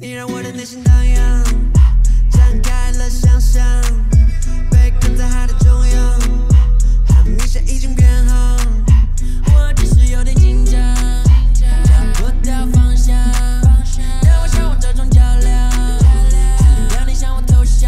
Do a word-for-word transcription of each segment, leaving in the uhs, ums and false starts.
你让我的内心荡漾，展开了想象，被困在海的中央，很明显已经变航。我只是有点紧张，找不到方向，让我向往这种较量，让你向我投降。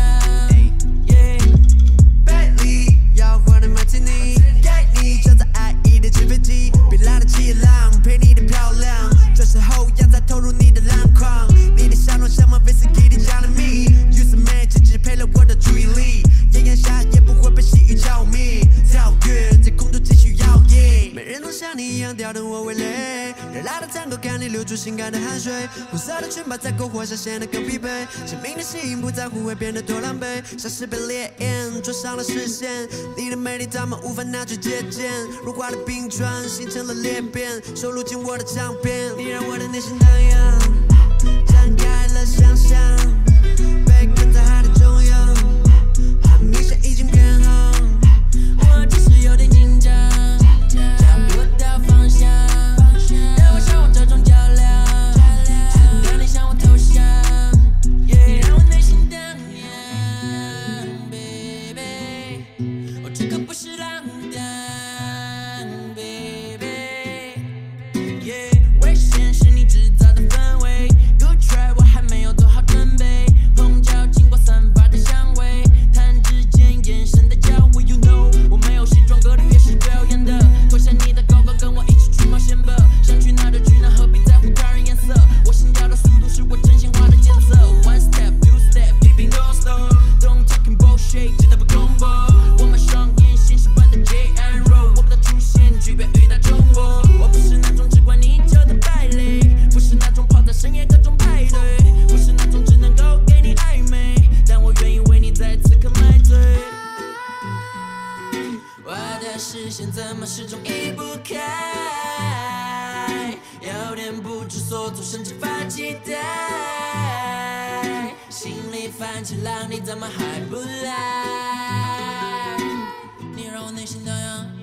贝利摇晃的马提尼，给你装载爱意的纸飞机，别来的气浪，陪你的漂亮，这时候要再投入你的篮筐。你的笑容像马威士忌的加了蜜，雨丝美只支配了我的注意力，炎炎夏夜不会被细雨浇灭，跳跃在空中继续摇曳。没人能像你一样吊得我为累，热辣的tango看你流出性感的汗水，红色的裙摆在篝火下显得更疲惫，生命的吸引不在乎会变得多狼狈，像是被烈焰灼伤了视线，你的美丽他们无法拿去借鉴，融化的冰川形成了裂变，收录进我的唱片。你让我的内心荡漾，展开了想象，被困在海的中央，很明显已经变航。我只是有点紧张，找不到方向，让我向往这种较量，让你向我投降。你让我内心荡漾 ，baby， 哦，这个不是浪荡 ，baby， yeah， 危险是你制造的氛围 ，Good try， 我还没有做好准备，碰巧经过散发的香味，弹指间眼神的交汇 ，You know， 我没有西装革履也是表演的，脱下你的高高，跟我一起去冒险吧，想去哪就去哪，何必在乎他人颜色？我心跳的速度是我真心话的检测 ，One step, two step, keeping no stop， Don't talking bullshit， 知道不恐怖？我们双眼现实般的 J and roll， 我们的出现区别于大众我，我不是那种只管你就的败类，不是那种跑在深夜各种派对，不是那种只能够给你暧昧，但我愿意为你在此刻买醉。我的视线怎么始终移不开，有点不知所措，甚至发期待，心里泛起浪，你怎么还不来？你让我内心荡漾。